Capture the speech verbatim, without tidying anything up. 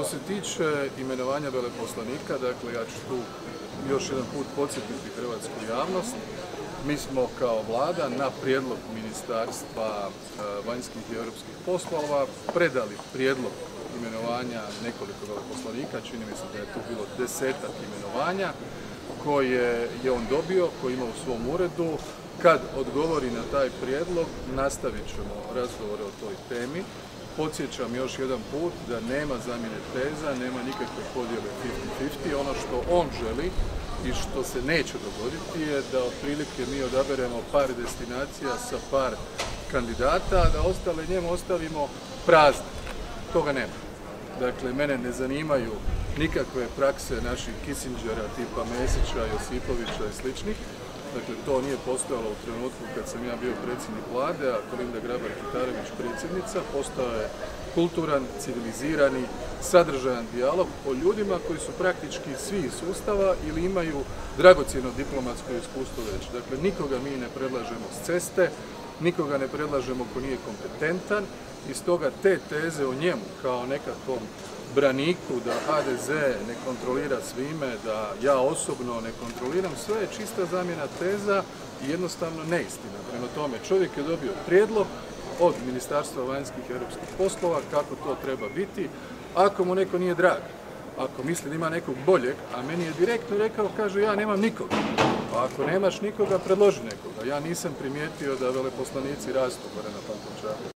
se tiče imenovanja veleposlanika, dakle ja ću tu još jedan put podsjetiti hrvatsku javnost. Mi smo kao vlada na prijedlog Ministarstva vanjskih i europskih poslova predali prijedlog imenovanja nekoliko veleposlanika, čini mi se da je tu bilo desetak imenovanja koje je on dobio, koje ima u svom uredu. Kad odgovori na taj prijedlog, nastavit ćemo razgovore o toj temi. Podsjećam još jedan put da nema zamjene teza, nema nikakve podjele fifty fifty. Ono što on želi i što se neće dogoditi je da otprilike mi odaberemo par destinacija sa par kandidata, a da ostale njemu ostavimo prazne. Toga nema. Dakle, mene ne zanimaju nikakve prakse naših Kissingera tipa Mesića, Josipovića i sličnih. Dakle, to nije postojalo u trenutku kad sam ja bio predsjednik vlade, a Kolinda Grabar-Kitarović predsjednica. Postao je kulturan, civilizirani, sadržajan dijalog o ljudima koji su praktički svi iz sustava ili imaju dragocjeno diplomatsko iskustvo već. Dakle, nikoga mi ne predlažemo s ceste, nikoga ne predlažemo ko nije kompetentan i stoga te teze o njemu kao nekakvom braniku da H D Z ne kontrolira svime, da ja osobno ne kontroliram sve, je čista zamjena teza i jednostavno neistina. Prema tome, čovjek je dobio prijedlog od Ministarstva vanjskih i europskih poslova kako to treba biti. Ako mu neko nije drag, ako misli da ima nekog boljeg, a meni je direktno rekao, kaže ja nemam nikoga. Pa ako nemaš nikoga, predloži nekoga. Ja nisam primijetio da veleposlanici rastu gore na Pantovčaku.